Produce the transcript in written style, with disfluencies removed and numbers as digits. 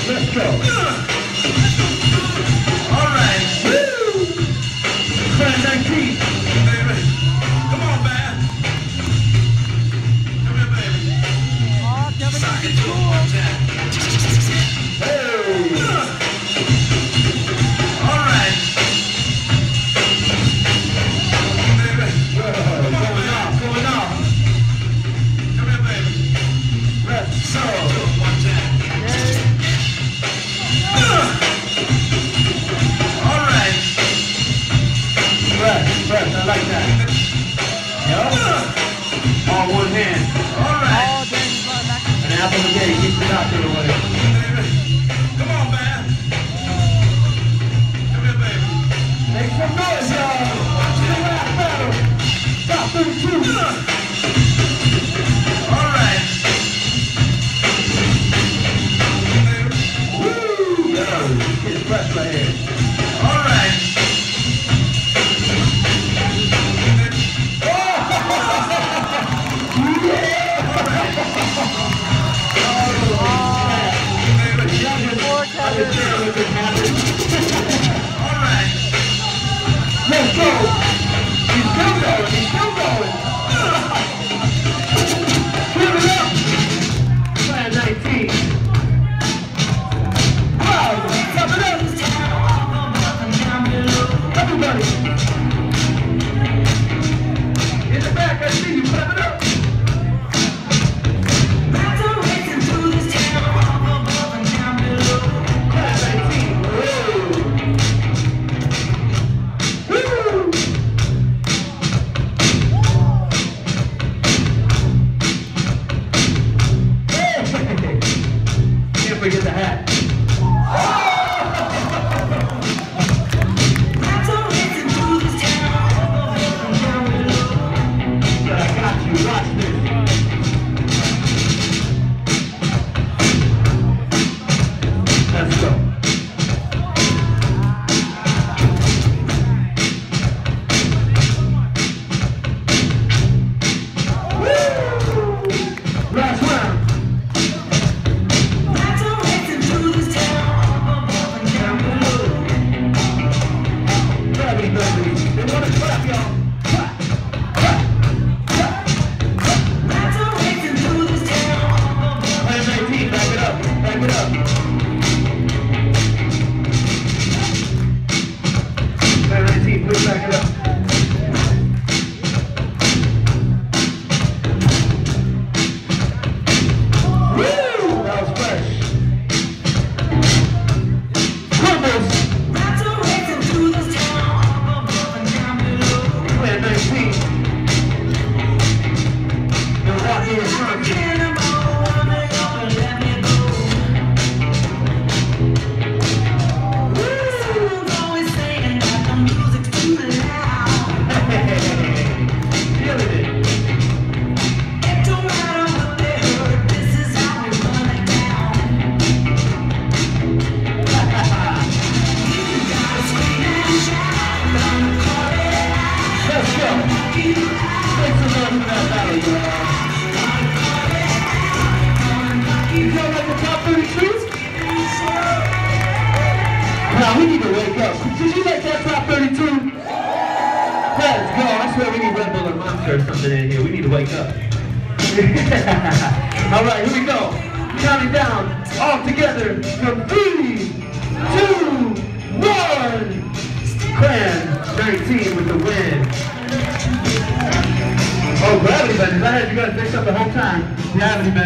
Let's go. All right. Woo! Clan 19. Baby. Come on, man. Come here, baby. Sock it to him one time. Hey! All right. Baby. Come on, man. Going off. Come here, baby. Let's Sock it to him one time. All right. Press, I like that. Yep. All one hand. All right. An apple a day keeps the doctor away. Baby. Come on, man. Come here, baby. Make some noise, y'all. The last battle. Top 32. All right. Baby. Woo! Yo, get pressed right here. All right. Let's go! He's still going, he's still going! Give it up! Clan 19. Wow! Clap it up! Everybody! In the back, I see you, clap it up! Forget the hat. I got you. Watch this. Let's go. Woo! Last round. They want to clap, y'all. Clap. Clap. Clap. Clan 19, back it up. Back it up. Clan 19, please back it up. Woo! That was fresh. Crumbles. Clan 19. Milwaukee is perfect. Feeling it. Let's go. Thanks for going to that battle, y'all. You feel like the top 32? Now we need to wake up. Did you like that top 32? Let's go. I swear we need Red Bull or Monster or something in here. We need to wake up. Alright, here we go. Counting down all together from 3, 2, 1. Clan 19 with the win. Oh, gravity benders. I had you guys mixed up the whole time. Gravity benders.